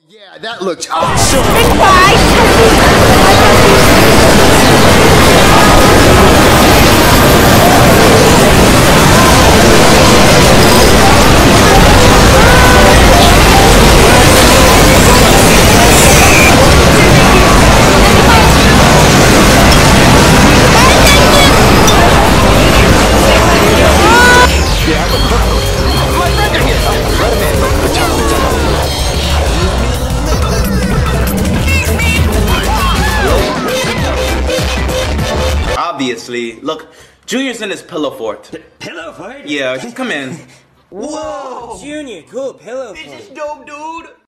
Yeah, that looked awesome! Obviously. Look, Junior's in his pillow fort. Pillow fort? Yeah, just come in. Whoa! Junior, cool pillow fort. This is dope, dude.